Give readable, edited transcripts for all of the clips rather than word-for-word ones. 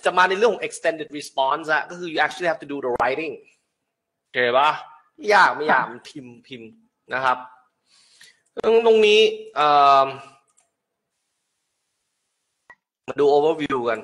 จะมาในเรื่องของ extended response อะก็คือ you actually have to do the writing โอเคปะไม่ยากมันพิมพ์นะครับตรงนี้มาดู overview กัน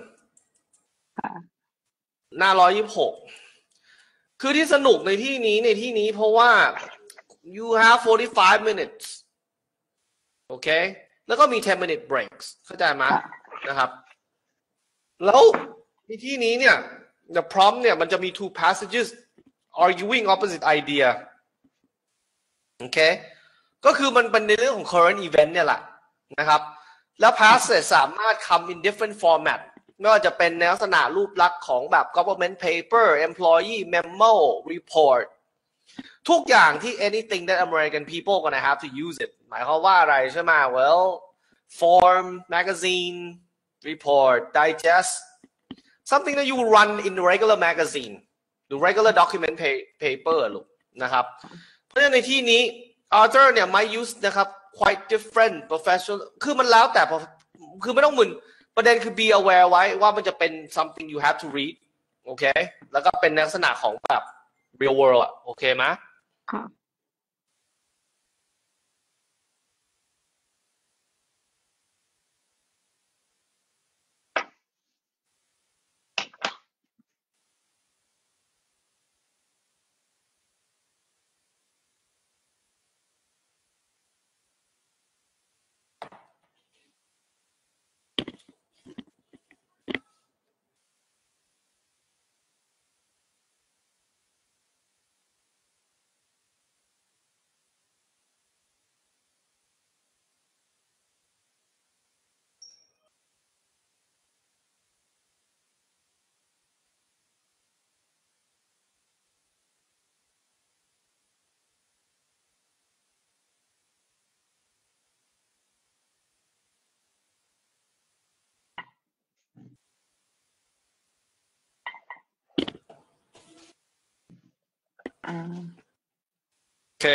หน้า126คือที่สนุกในที่นี้เพราะว่า you have 45 minutes โอเคแล้วก็มี 10-minute breaks เข้าใจไหมนะครับแล้วในที่นี้เนี่ย the prompt เนี่ยมันจะมี two passages arguing opposite idea โอเคก็คือมันเป็นในเรื่องของ current event เนี่ยแหละนะครับแล้ว passage สามารถ come in different format ไม่ว่าจะเป็นในลักษณะรูปลักษณ์ของแบบ government paper employee memo report ทุกอย่างที่ anything that American people gonna have to use it หมายความว่าอะไรใช่ไหม well form magazine report digest something that you run in the regular magazine หรือ regular document paper ลูกนะครับเพราะฉะนั้นในที่นี้ author เนี่ย might use นะครับ quite different professional คือมันแล้วแต่คือไม่ต้องมึนประเด็นคือ be aware ไว้ว่ามันจะเป็น something you have to read โอเคแล้วก็เป็นลักษณะของแบบ real world โอเคไหมค่ะโอเค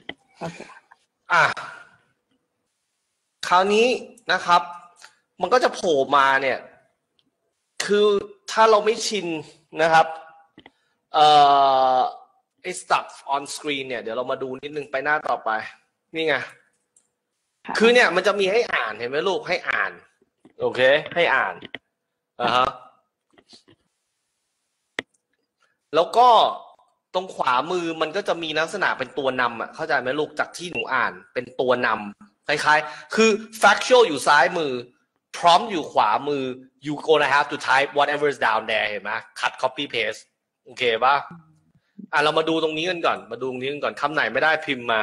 คราวนี้นะครับมันก็จะโผล่มาเนี่ยคือถ้าเราไม่ชินนะครับไอ้ stuff on screen เนี่ยเดี๋ยวเรามาดูนิดนึงไปหน้าต่อไปนี่ไงคือเนี่ยมันจะมีให้อ่านเห็นไหมลูกให้อ่านโอเคให้อ่านฮะแล้วก็ตรงขวามือมันก็จะมีลักษณะเป็นตัวนำอ่ะเข้าใจไหมลูกจากที่หนูอ่านเป็นตัวนำคล้ายๆคือ factual อยู่ซ้ายมือ prompt อยู่ขวามือ you gonna have to type whatever is down there เห็นไหม cut copy paste โอเคป่ะเรามาดูตรงนี้กันก่อนมาดูตรงนี้กันก่อนคำไหนไม่ได้พิมพ์มา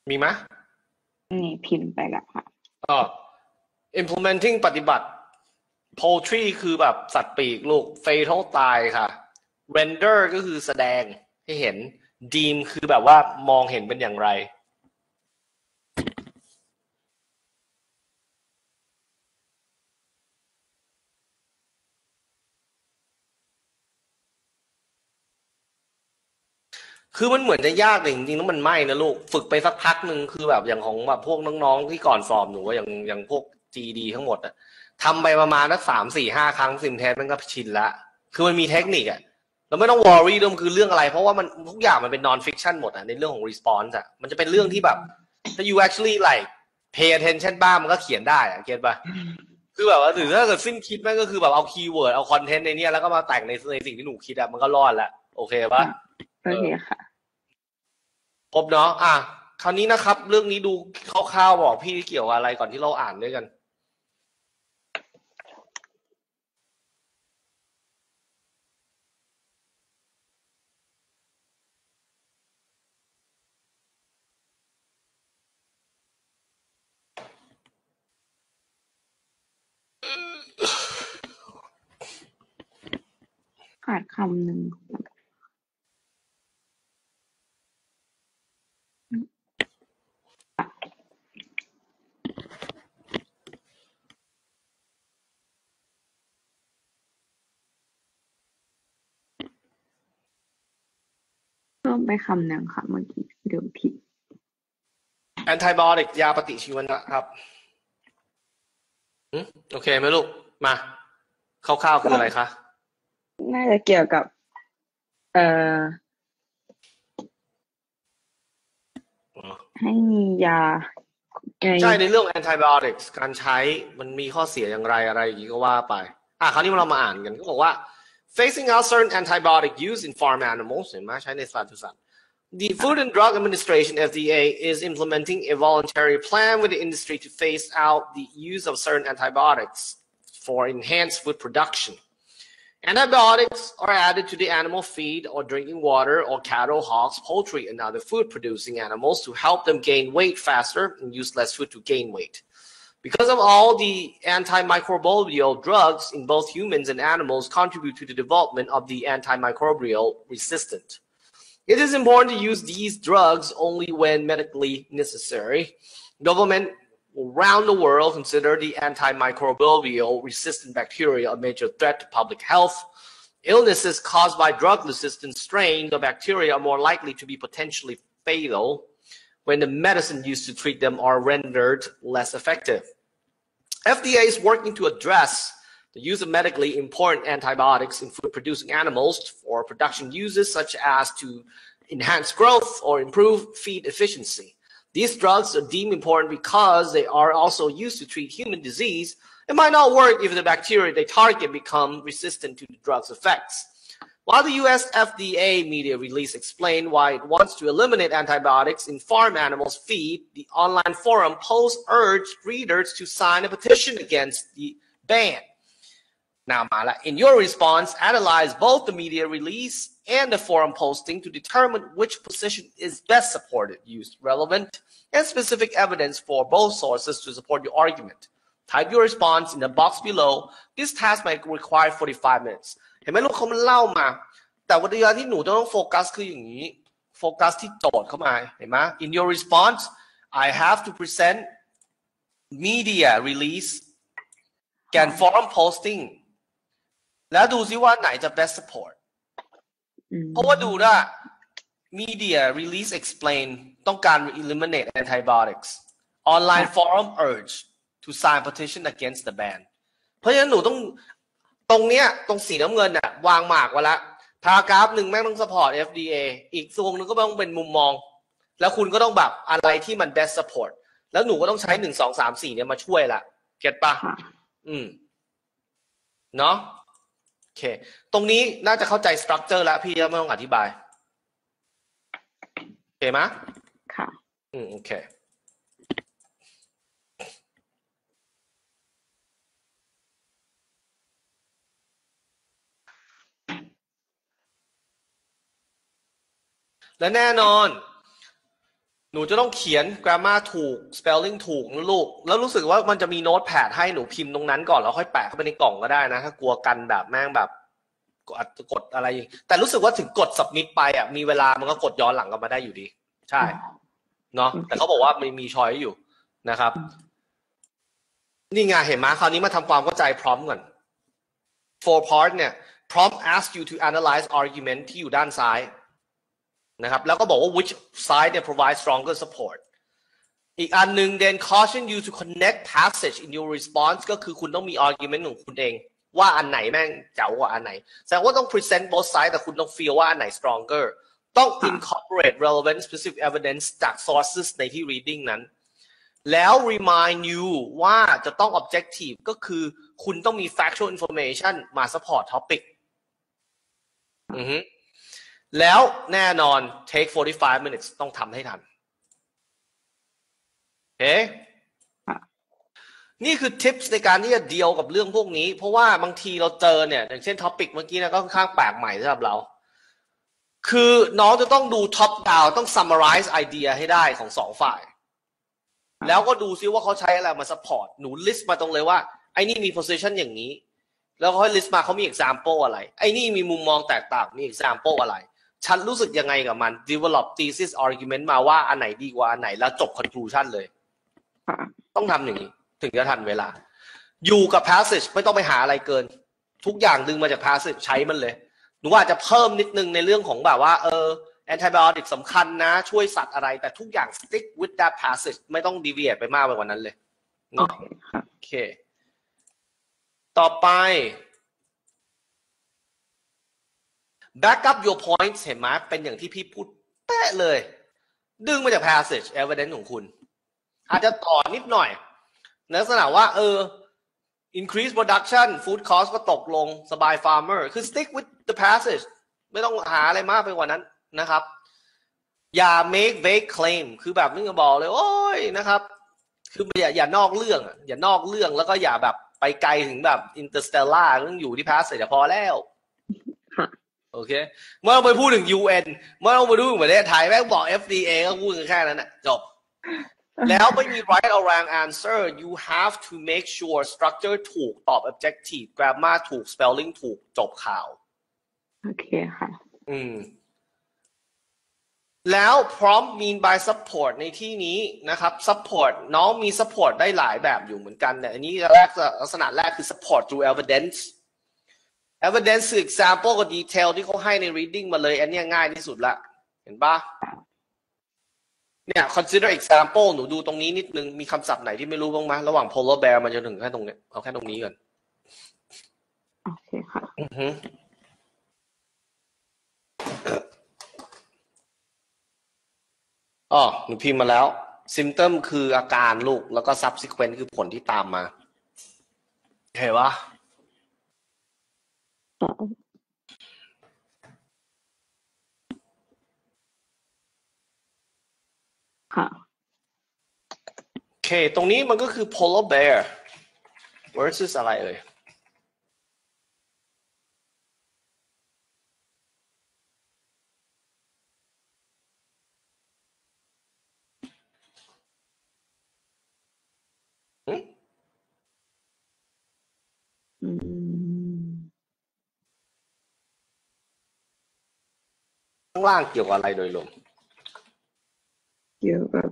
มีไหมนี่พิมพ์ไปแล้วค่ะ implementing ปฏิบัติ poultry คือแบบสัตว์ปีกลูก fatal ตายค่ะ render ก็คือแสดงให้เห็น deem คือแบบว่ามองเห็นเป็นอย่างไรคือมันเหมือนจะยากแต่จริงๆแล้วมันไม่นะลูกฝึกไปสักพักหนึ่งคือแบบอย่างของแบบพวกน้องๆที่ก่อนสอบหนูอย่างพวก GD ทั้งหมดอะทำไปประมาณสัก3-4-5 ครั้งซิมเทสมันก็ชินละคือมันมีเทคนิคอะเราไม่ต้องวอรี่ด้วยมันคือเรื่องอะไรเพราะว่ามันทุกอย่างมันเป็น non fiction หมดอะในเรื่องของ response อะมันจะเป็นเรื่องที่แบบถ้า you actually like pay attention บ้างมันก็เขียนได้อะเก็ตป่ะคือแบบว่าหรือถ้าเกิดสิ้นคิดแม่งก็คือแบบเอาคีย์เวิร์ดเอาคอนเทนต์ในนี้แล้วก็มาแต่งในสิ่งที่หนูคิดอะมันก็รอดละโอเคป่ะโอเคค่ะครบเนาะคราวนี้นะครับเรื่องนี้ดูคร่าวๆบอกพี่เกี่ยวอะไรก่อนที่เราอ่านด้วยกันขาดคำหนึ่งเพิ่มไปคำหนึ่งค่ะเมื่อกี้เดี๋ยวผิด antibiotic ยาปฏิชีวนะครับโอเคไหมลูกมาคร่าวๆคืออะไรคะน่าจะเกี่ยวกับเอ่อให้มียาใช่ในเรื่อง antibiotics การใช้มันมีข้อเสียอย่างไรอะไรอย่างนี้ก็ว่าไปคราวนี้เรามาอ่านกันก็บอกว่า phasing out certain antibiotic use in farm animals เห็นไหมใช้ในสัตว์ The Food and Drug Administration (FDA) is implementing a voluntary plan with the industry to phase out the use of certain antibiotics for enhanced food production. Antibiotics are added to the animal feed or drinking water or cattle, hogs, poultry, and other food-producing animals to help them gain weight faster and use less food to gain weight. Because of all the antimicrobial drugs in both humans and animals contribute to the development of the antimicrobial resistant. It is important to use these drugs only when medically necessary. Government around the world consider the antimicrobial resistant bacteria a major threat to public health. Illnesses caused by drug-resistant strains of bacteria are more likely to be potentially fatal when the medicine used to treat them are rendered less effective. FDA is working to address the use of medically important antibiotics in food-producing animals for production uses such as to enhance growth or improve feed efficiency. These drugs are deemed important because they are also used to treat human disease. It might not work if the bacteria they target become resistant to the drug's effects. While the US FDA media release explained why it wants to eliminate antibiotics in farm animals feed, the online forum post urged readers to sign a petition against the ban. Now, Mala, in your response, analyze both the media release and the forum posting to determine which position is best supported, use relevant and specific evidence for both sources to support your argument. Type your response in the box below. This task might require 45 minutes. เห็นไหมลูกเขามันเล่ามาแต่วันนี้ที่หนูต้องโฟกัสคืออย่างนี้โฟกัสที่โจทย์เข้ามาเห็นไหม In your response I have to present media release การ forum posting แล้วดูซิว่าไหนจะ best support เพราะว่าดูว่า media release explain ต้องการ eliminate antibiotics online forum urge to sign petition against the ban เพราะฉะนั้นหนูต้องตรงเนี้ยตรงสีน้ำเงินน่ะวางหมากไว้แล้วพารากราฟหนึ่งแม่งต้อง support FDA อีกทรวงนึงก็ต้องเป็นมุมมองแล้วคุณก็ต้องแบบอะไรที่มัน best support แล้วหนูก็ต้องใช้1 2 3 4เนี่ยมาช่วยละเก็ตปะเนาะโอเคตรงนี้น่าจะเข้าใจ structure แล้วพี่ไม่ต้องอธิบายโอเคไหมค่ะโอเคและแน่นอนหนูนูจะต้องเขียน grammar ถูก spelling ถูกนะลูกแล้วรู้สึกว่ามันจะมีโน้ตแพดให้หนูพิมพ์ตรงนั้นก่อนแล้วค่อยแปะเข้าไปในกล่องก็ได้นะถ้ากลัวกันแบบแม่งแบบกดอะไรแต่รู้สึกว่าถึงกด submit ไปอ่ะมีเวลามันก็กดย้อนหลังกลับมาได้อยู่ดีใช่เนาะแต่เขาบอกว่ามีช้อยอยู่นะครับนี่ไงเห็นไหมคราวนี้มาทำความเข้าใจพร้อมก่อน for part เนี่ย prompt ask you to analyze argument ที่อยู่ด้านซ้ายนะครับแล้วก็บอกว่า which side เนี่ย provide stronger support อีกอันหนึ่ง then caution you to connect passage in your response ก็คือคุณต้องมี argument ของคุณเองว่าอันไหนแม่งเจ๋ากว่าอันไหนแสดงว่าต้อง present both side แต่คุณต้อง feel ว่าอันไหน stronger ต้อง incorporate relevant specific evidence จาก sources ในที่ reading นั้นแล้ว remind you ว่าจะต้อง objective ก็คือคุณต้องมี factual information มา support topic แล้วแน่นอน take 45 minutes ต้องทำให้ทันเฮ้นี่คือ tips ในการที่จะเดีลกับเรื่องพวกนี้เพราะว่าบางทีเราเจอเนี่ยอย่างเช่น topic เมื่อกี้นะก็ค่อนข้างแปลกใหม่สำหรับเราคือน้องจะต้องดู top down ต้อง summarize idea ให้ได้ของสองฝ่ายแล้วก็ดูซิว่าเขาใช้อะไรมา support หนู list มาตรงเลยว่าไอ้นี่มี position อย่างนี้แล้วค่อย list มาเขามี example อะไรไอ้นี่มีมุมมองแตกต่างมี example อะไรฉันรู้สึกยังไงกับมัน develop thesis argument มาว่าอันไหนดีกว่าอันไหนแล้วจบ conclusion เลยต้องทำอย่างนี้ถึงจะทันเวลาอยู่กับ passage ไม่ต้องไปหาอะไรเกินทุกอย่างดึงมาจาก passage ใช้มันเลยหนูอาจจะเพิ่มนิดนึงในเรื่องของแบบว่าantibiotic สำคัญนะช่วยสัตว์อะไรแต่ทุกอย่าง stick with that passage ไม่ต้อง deviate ไปมากไปกว่านั้นเลยเนาะโอเคต่อไป back up your points เห็นไหมเป็นอย่างที่พี่พูดแป๊ะเลยดึงมาจาก passage evidence ของคุณอาจจะต่อนิดหน่อยลักษณะว่าincrease production food cost ก็ตกลงสบาย farmer คือ stick with the passage ไม่ต้องหาอะไรมากไปกว่านั้นนะครับอย่า make vague claim คือแบบนึกจะบอกเลยโอ้ยนะครับคืออย่านอกเรื่องอย่านอกเรื่องแล้วก็อย่าแบบไปไกลถึงแบบ interstellar ต้องอยู่ที่ passage พอแล้วโอเคเมื่อเราไปพูดถึง UN เมื่อเราไปดูถึงประเทศไทยแม่งบอก FDA ก็พูดกันแค่นั้นนะจบแล้วไม่มี right or wrong answer you have to make sure structure ถูกตอบ objective grammar ถูก spelling ถูกจบข่าวโอเคค่ะแล้ว prompt mean by support ในที่นี้นะครับ support น้องมี support ได้หลายแบบอยู่เหมือนกันแต่อันนี้ลักษณะแรกคือ support through evidence evidence คือ example กับ detail ที่เขาให้ใน reading มาเลยอันนี้ง่ายที่สุดละเห็นปะเนี่ย consider example หนูดูตรงนี้นิดนึงมีคำศัพท์ไหนที่ไม่รู้บ้างไหมระหว่าง polar bear มันจะถึงแค่ตรงนี้เอาแค่ตรงนี้ก่อนโอเคค่ะหนูพิมพ์มาแล้ว symptom คืออาการลูกแล้วก็ subsequent คือผลที่ตามมาเห็นปะค่ะโอเคตรงนี้มันก็คือ polar bear versus อะไรข้างล่างเกี่ยวกับอะไรโดยรวมเกี่ยวกับ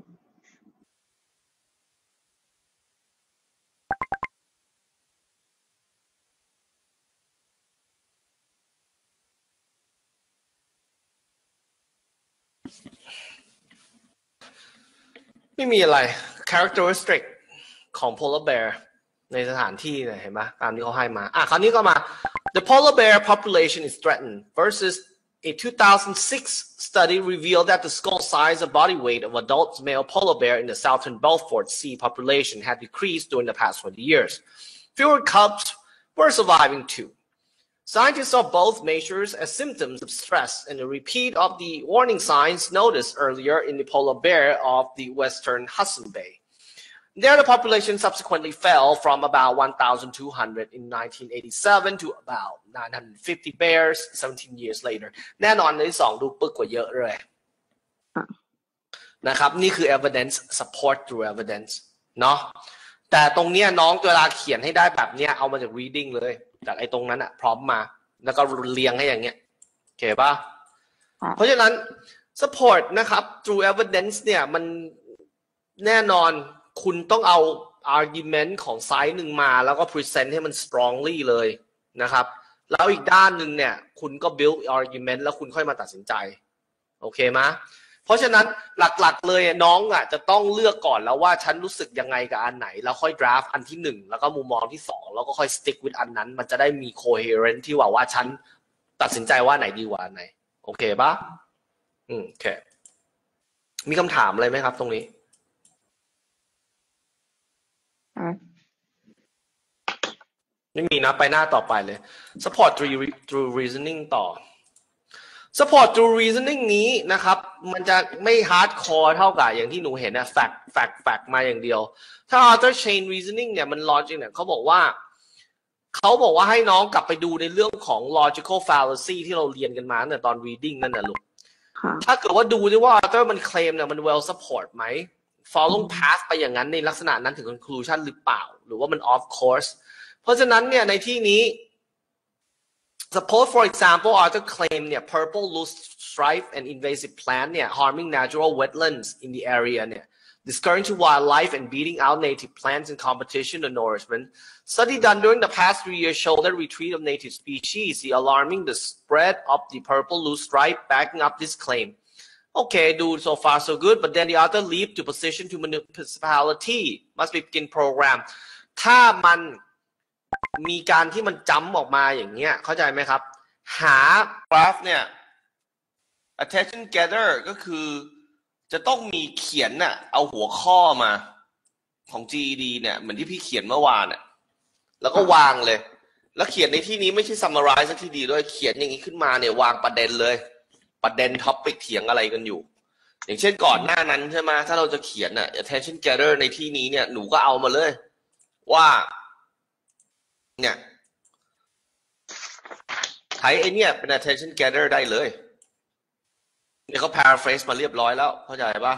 ไม่มีอะไร characteristic ของ polar bear ในสถานที่เห็นไหมตามที่เขาให้มาคราวนี้ก็มา the polar bear population is threatened versus a 2006 study revealed that the skull size and body weight of adult male polar bear in the southern Beaufort Sea population had decreased during the past 20 years. Fewer cubs were surviving too. Scientists saw both measures as symptoms of stress and a repeat of the warning signs noticed earlier in the polar bear of the western Hudson Bay. There, the population subsequently fell from about 1,200 in 1987 to about 950 bears 17 years later. แน่นอนในที่สองดูปึกกว่าเยอะเลยนะครับนี่คือ evidence support through evidence เนาะแต่ตรงเนี้ยน้องเวลาเขียนให้ได้แบบเนี้ยเอามาจาก reading เลยจากไอ้ตรงนั้นอะพร้อมมาแล้วก็เรียงให้อย่างเงี้ยโอเคป่ะเพราะฉะนั้น support นะครับ through evidence เนี่ยมันแน่นอนคุณต้องเอา argument ของไซส์หนึ่งมาแล้วก็ present ให้มัน strongly เลยนะครับแล้วอีกด้านหนึ่งเนี่ยคุณก็ build argument แล้วคุณค่อยมาตัดสินใจโอเคไหมเพราะฉะนั้นหลักๆเลยน้องอ่ะจะต้องเลือกก่อนแล้วว่าฉันรู้สึกยังไงกับอันไหนแล้วค่อย draft อันที่หนึ่งแล้วก็มุมมองที่สองแล้วก็ค่อย stick with อันนั้นมันจะได้มี coherent ที่ว่าฉันตัดสินใจว่าไหนดีกว่าไหนโอเคปะโอเคมีคำถามอะไรไหมครับตรงนี้ไม่มีนะไปหน้าต่อไปเลย support through reasoning ต่อ support through reasoning นี้นะครับมันจะไม่ hardcore เท่ากับอย่างที่หนูเห็นนะ fact มาอย่างเดียวถ้า author chain reasoning เนี่ยมัน logic เนี่ยเขาบอกว่าให้น้องกลับไปดูในเรื่องของ logical fallacy ที่เราเรียนกันมาตั้งแต่ตอน reading นั่นนะลูกถ้าเกิดว่าดูด้วยว่า author มัน claim เนี่ยมัน well support ไหม follow path ไปอย่างนั้นในลักษณะนั้นถึง conclusion หรือเปล่าหรือว่ามัน off course เพราะฉะนั้นเนี่ยในที่นี้ suppose for example author claim เนี่ย purple loose stripe and invasive plant เนี่ย harming natural wetlands in the area เนี่ย discouraging wildlife and beating out native plants in competition or nourishment. Study done during the past 3 years show that retreat of native species is alarming the spread of the purple loose stripe, backing up this claim. Okay, dude, so far so good, but then the author leap to position to municipality must be begin program. ถ้ามันมีการที่มันจำออกมาอย่างเงี้ยเข้าใจไหมครับหากราฟเนี่ย attention gather ก็คือจะต้องมีเขียนน่ะเอาหัวข้อมาของ GED เนี่ยเหมือนที่พี่เขียนเมื่อวานน่ะแล้วก็วางเลยแล้วเขียนในที่นี้ไม่ใช่ summarize สักทีดีด้วยเขียนอย่างนี้ขึ้นมาเนี่ยวางประเด็นเลยประเด็น topic เถียงอะไรกันอยู่อย่างเช่นก่อนหน้านั้นใช่ไหมถ้าเราจะเขียนน่ะ attention gather ในที่นี้เนี่ยหนูก็เอามาเลยว่าเนี่ยใช้ไอ้เนี่ยเป็น attention gather ได้เลยเนี่ยเขา paraphrase มาเรียบร้อยแล้วเข้าใจปะ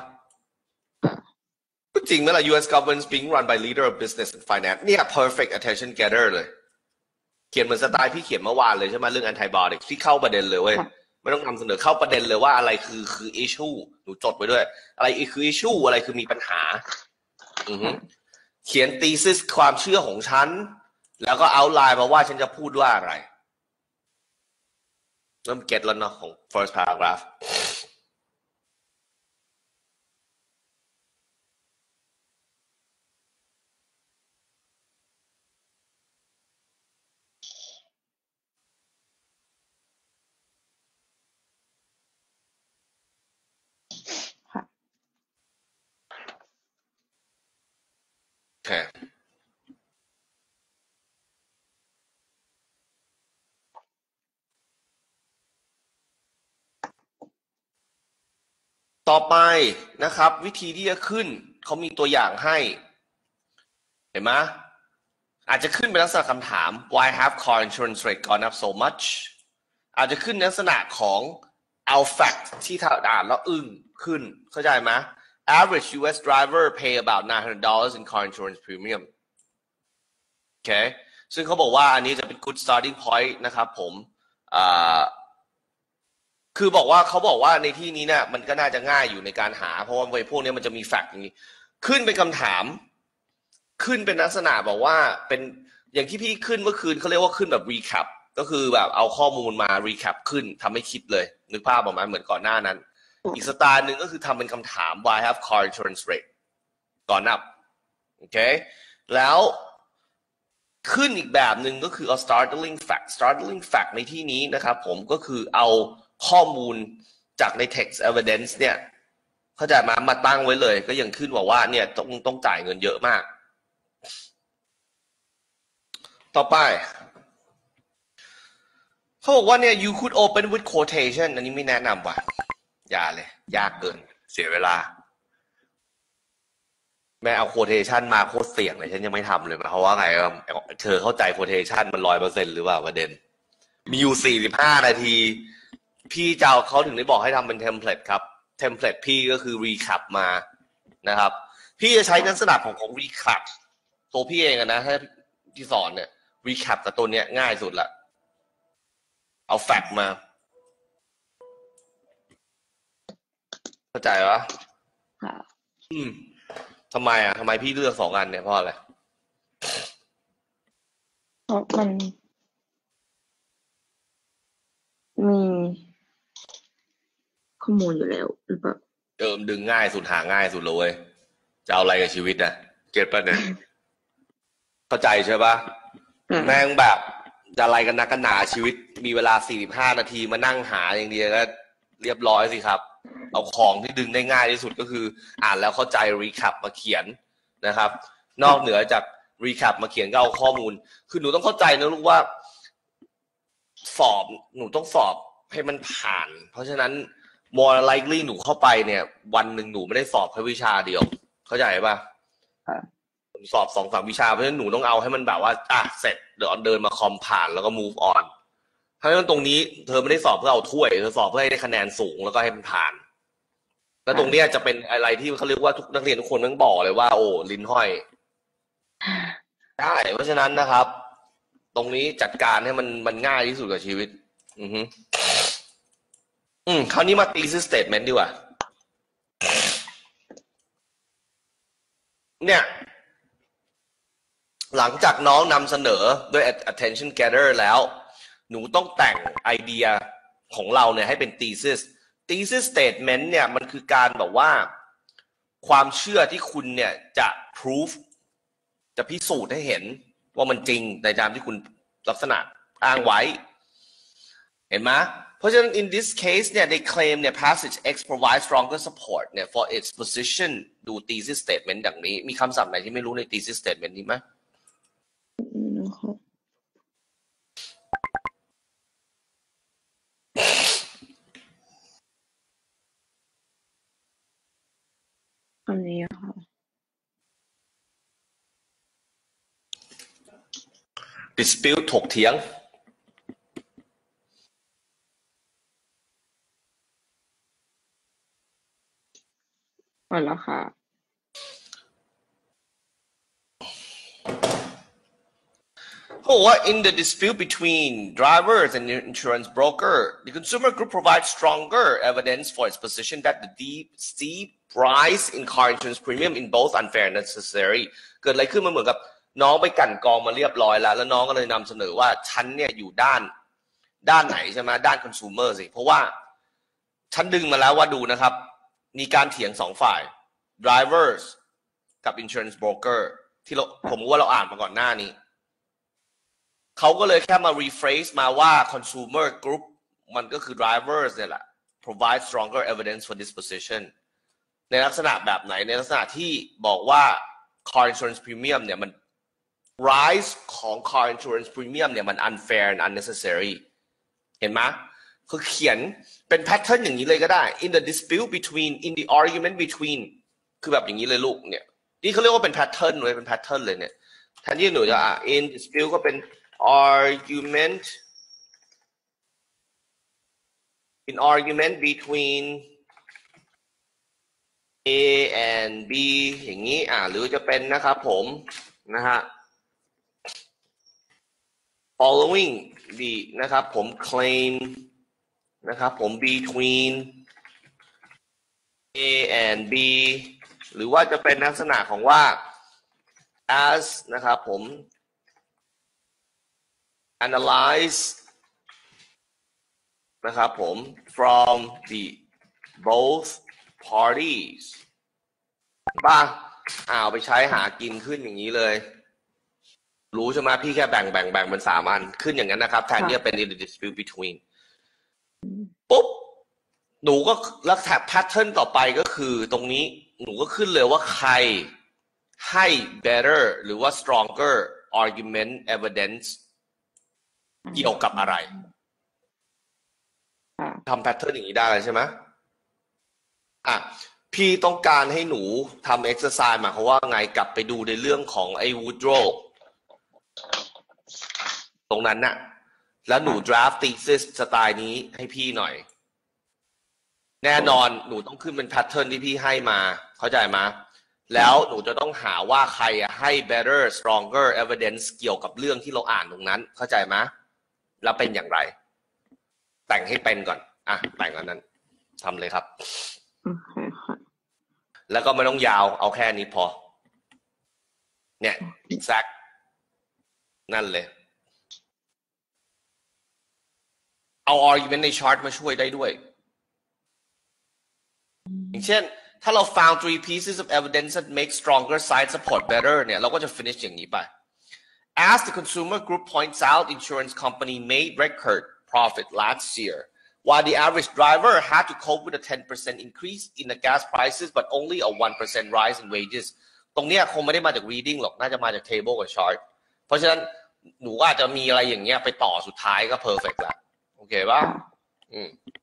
จริงไหมล่ะ U.S. government being run by leader of business and finance เนี่ย perfect attention gather เลยเขียนเหมือนสไตล์พี่เขียนเมื่อวานเลยใช่ไหมเรื่อง antibiotics ที่เข้าประเด็นเลยเว้ยไม่ต้องนำเสนอเข้าประเด็นเลยว่าอะไรคือ issue หนูจดไว้ด้วยอะไรคือ issue อะไรคือมีปัญหาเขียน thesis ความเชื่อของฉันแล้วก็เอาไลน์มาว่าฉันจะพูดว่าอะไรเริ่มเก็ตแล้วเนาะของ first paragraph โอเคต่อไปนะครับวิธีที่จะขึ้นเขามีตัวอย่างให้เห็นไหมอาจจะขึ้นเป็นลักษณะคำถาม why have car insurance rate gone up so much อาจจะขึ้นในลักษณะของ เอา fact ที่อ่านแล้วอึ้งขึ้นเข้าใจไหม average US driver pay about $900 in car insurance premium โอเคซึ่งเขาบอกว่าอันนี้จะเป็น good starting point นะครับผมคือเขาบอกว่าในที่นี้เนี่ยมันก็น่าจะง่ายอยู่ในการหาเพราะว่าพวกนี้มันจะมีแฟกต์อย่างนี้ขึ้นเป็นคำถามขึ้นเป็นลักษณะบอกว่าเป็นอย่างที่พี่ขึ้นเมื่อคืนเขาเรียกว่าขึ้นแบบ recap ก็คือแบบเอาข้อมูลมา recap ขึ้นทำให้คิดเลยนึกภาพออกมาเหมือนก่อนหน้านั้นอีกสไตล์หนึ่งก็คือทำเป็นคำถาม why have car insurance rate gone up โอเคแล้วขึ้นอีกแบบหนึ่งก็คือเอา startling fact ในที่นี้นะครับผมก็คือเอาข้อมูลจากใน text evidence เนี่ยเข้าใจมาตั้งไว้เลยก็ยังขึ้นว่าเนี่ยต้องจ่ายเงินเยอะมากต่อไปเขาบอกว่าเนี่ย you could open with quotation อันนี้ไม่แนะนำว่ะอย่าเลยยากเกินเสียเวลาแม่เอา quotation มาโคตรเสี่ยงเลยฉันยังไม่ทำเลยเพราะว่าไงเธอเข้าใจ quotation มัน 100% หรือเปล่าประเด็นมีอยู่45 นาทีพี่เจ้าเขาถึงได้บอกให้ทำเป็นเทมเพลตครับเทมเพลตพี่ก็คือ recap มานะครับพี่จะใช้ลักษณะของ recap ตัวพี่เองนะถ้าที่สอนเนี่ย recap กับตัวเนี้ยง่ายสุดละเอาแฟกต์มาเข้าใจปะค่ะทำไมพี่เลือก2 อันเนี่ยเพราะอะไรเพราะมันมีข้อมูลอยู่แล้วหรือเปล่าดึงง่ายสุดหาง่ายสุดเลยจะเอาอะไรกับชีวิตนะเก็ตป่ะเนี่ยเข้าใจใช่ปะแม่งแบบจะอะไรกันนักกันหนาชีวิตมีเวลา45 นาทีมานั่งหาอย่างเดียวก็เรียบร้อยสิครับเอาของที่ดึงได้ง่ายที่สุดก็คืออ่านแล้วเข้าใจรีแคปมาเขียนนะครับนอกเหนือจากรีแคปมาเขียนก็เอาข้อมูลคือหนูต้องเข้าใจนะลูกว่าสอบหนูต้องสอบให้มันผ่านเพราะฉะนั้น more likely หนูเข้าไปเนี่ยวันหนึ่งหนูไม่ได้สอบแค่วิชาเดียวเข้าใจป่ะสอบ2-3 วิชาเพราะฉะนั้นหนูต้องเอาให้มันแบบว่าเสร็จเดี๋ยวเดินมาคอมผ่านแล้วก็ move on เพราะฉะนั้นตรงนี้เธอไม่ได้สอบเพื่อเอาถ้วยเธอสอบเพื่อให้ได้คะแนนสูงแล้วก็ให้มันผ่านแล้วตรงนี้จะเป็นอะไรที่เขาเรียกว่าทุกนักเรียนทุกคนต้องบอกเลยว่าโอ้ลิ้นห้อยได้เพราะฉะนั้นนะครับตรงนี้จัดการให้มันง่ายที่สุดกับชีวิตคราวนี้มา thesis statement ดีกว่าเนี่ยหลังจากน้องนำเสนอด้วย attention gather แล้วหนูต้องแต่งไอเดียของเราเนี่ยให้เป็น thesis statement เนี่ยมันคือการแบบว่าความเชื่อที่คุณเนี่ยจะ proof จะพิสูจน์ให้เห็นว่ามันจริงในตามที่คุณลักษณะอ้างไว้เห็นไหมเพราะฉะนั้น in this case เนี่ย they claim เนี่ย passage X provides stronger support เนี่ย for its position ดู thesis statement อย่างนี้มีคำศัพท์ไหนที่ไม่รู้ใน thesis statement นี้ไหมอันนี้ค่ะ dispute ถกเถียงแล้วค่ะบอกว่า in the dispute between drivers and insurance broker the consumer group provides stronger evidence for its position that the steep rise in car insurance premium in both unfair and necessary เกิดอะไรขึ้นมันเหมือนกับน้องไปกั่นกรองมาเรียบร้อยแล้วน้องก็เลยนำเสนอว่าฉันเนี่ยอยู่ด้านไหนใช่ไหมด้าน consumer สิเพราะว่าฉันดึงมาแล้วว่าดูนะครับมีการเถียง2 ฝ่าย drivers กับ insurance broker ที่ผมว่าเราอ่านมาก่อนหน้านี้เขาก็เลยแค่มา rephrase มาว่า consumer group มันก็คือ drivers เนี่ยแหละ provide stronger evidence for this position ในลักษณะแบบไหนในลักษณะที่บอกว่า car insurance premium เนี่ยมัน rise ของ car insurance premium เนี่ยมัน unfair and unnecessary เห็นไหมคือเขียนเป็น pattern อย่างนี้เลยก็ได้ in the dispute between in the argument between คือแบบอย่างนี้เลยลูกเนี่ยนี่เขาเรียกว่าเป็น pattern เลยเป็น pattern เลยเนี่ยแทนที่หนูจะin dispute ก็เป็น argument between A and B อย่างนี้หรือจะเป็นนะครับผมนะฮะ following the นะครับผม claim นะครับผม between A and B หรือว่าจะเป็นลักษณะของว่า as นะครับผม analyze นะครับผม from the both parties ป่ะไปใช้หากินขึ้นอย่างนี้เลยรู้ใช่ไหมพี่แค่แบ่งเป็น3 อันขึ้นอย่างนั้นนะครับแทนที่จะเป็น in the dispute between ปุ๊บหนูก็ลักษณะ pattern ต่อไปก็คือตรงนี้หนูก็ขึ้นเลยว่าใครให้ better หรือว่า stronger argument evidence เกี่ยวกับอะไรทำ pattern อย่างนี้ได้เลยใช่ไหมพี่ต้องการให้หนูทำ exercise มาเขาว่าไงกลับไปดูในเรื่องของไอ้ Woodrow ตรงนั้นน่ะแล้วหนู draft thesis สไตล์นี้ให้พี่หน่อยแน่นอนหนูต้องขึ้นเป็นแพทเทิร์นที่พี่ให้มาเข้าใจไหมแล้วหนูจะต้องหาว่าใครให้ better stronger evidence เกี่ยวกับเรื่องที่เราอ่านตรงนั้นเข้าใจไหมแล้วเป็นอย่างไร แต่งให้เป็นก่อนแต่งอันนั้นทำเลยครับโอเคค่ะแล้วก็ไม่ต้องยาวเอาแค่นี้พอเนี่ย exact นั่นเลยเอา argument ใน chart มาช่วยได้ด้วยอย่างเช่นถ้าเรา found 3 pieces of evidence that make stronger side support better เนี่ยเราก็จะ finish อย่างนี้ไป as the consumer group points out insurance company made record profit last year while the average driver had to cope with a 10% increase in the gas prices but only a 1% rise in wages ตรงเนี้ยคงไม่ได้มาจาก reading หรอกน่าจะมาจาก table กับ chart เพราะฉะนั้นหนูอาจจะมีอะไรอย่างเงี้ยไปต่อสุดท้ายก็ perfect ละโอเคป่ะ